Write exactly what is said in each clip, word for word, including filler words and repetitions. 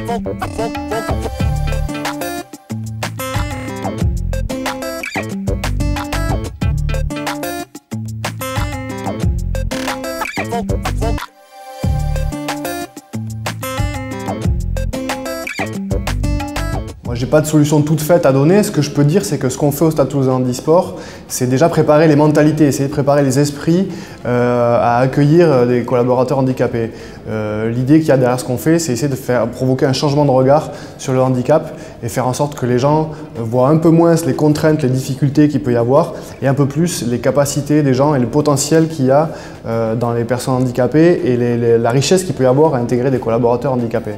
Moi, j'ai pas de solution toute faite à donner. Ce que je peux dire, c'est que ce qu'on fait au Stade Toulousain Handisport, c'est déjà préparer les mentalités, essayer de préparer les esprits euh, à accueillir des collaborateurs handicapés. Euh, L'idée qu'il y a derrière ce qu'on fait, c'est essayer de faire provoquer un changement de regard sur le handicap et faire en sorte que les gens voient un peu moins les contraintes, les difficultés qu'il peut y avoir et un peu plus les capacités des gens et le potentiel qu'il y a euh, dans les personnes handicapées et les, les, la richesse qu'il peut y avoir à intégrer des collaborateurs handicapés.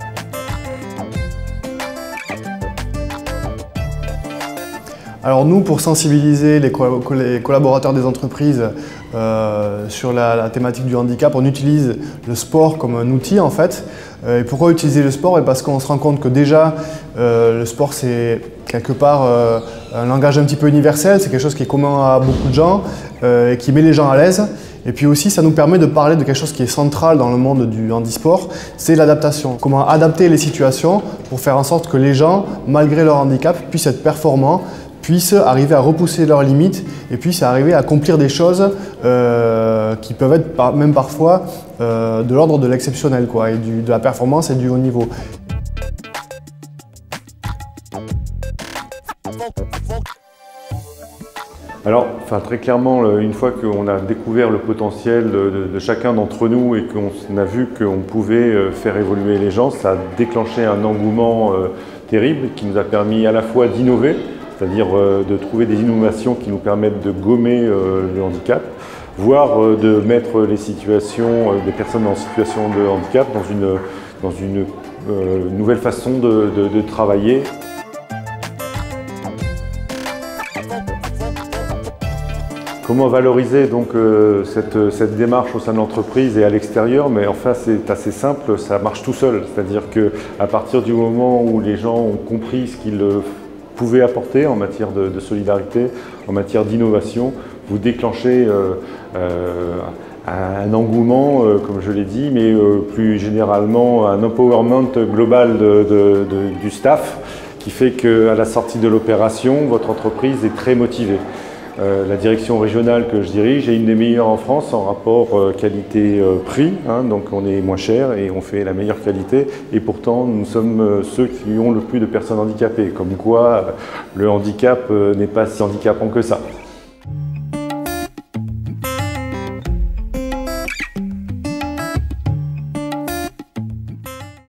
Alors nous, pour sensibiliser les, co les collaborateurs des entreprises euh, sur la, la thématique du handicap, on utilise le sport comme un outil en fait. Euh, et pourquoi utiliser le sport? Et parce qu'on se rend compte que déjà, euh, le sport c'est quelque part euh, un langage un petit peu universel, c'est quelque chose qui est commun à beaucoup de gens euh, et qui met les gens à l'aise. Et puis aussi, ça nous permet de parler de quelque chose qui est central dans le monde du handisport, c'est l'adaptation. Comment adapter les situations pour faire en sorte que les gens, malgré leur handicap, puissent être performants, puissent arriver à repousser leurs limites et puissent arriver à accomplir des choses euh, qui peuvent être par, même parfois euh, de l'ordre de l'exceptionnel, quoi, et du, de la performance et du haut niveau. Alors, enfin, très clairement, une fois qu'on a découvert le potentiel de, de chacun d'entre nous et qu'on a vu qu'on pouvait faire évoluer les gens, ça a déclenché un engouement euh, terrible qui nous a permis à la fois d'innover, c'est-à-dire euh, de trouver des innovations qui nous permettent de gommer euh, le handicap, voire euh, de mettre les situations, euh, des personnes en situation de handicap dans une, dans une euh, nouvelle façon de, de, de travailler. Comment valoriser donc euh, cette, cette démarche au sein de l'entreprise et à l'extérieur? Mais enfin, c'est assez simple, ça marche tout seul. C'est-à-dire qu'à partir du moment où les gens ont compris ce qu'ils pouvaient apporter en matière de, de solidarité, en matière d'innovation, vous déclenchez euh, euh, un engouement, euh, comme je l'ai dit, mais euh, plus généralement un empowerment global de, de, de, du staff qui fait qu'à la sortie de l'opération, votre entreprise est très motivée. Euh, la direction régionale que je dirige est une des meilleures en France en rapport euh, qualité-prix, hein, donc on est moins cher et on fait la meilleure qualité et pourtant nous sommes euh, ceux qui ont le plus de personnes handicapées, comme quoi euh, le handicap euh, n'est pas si handicapant que ça.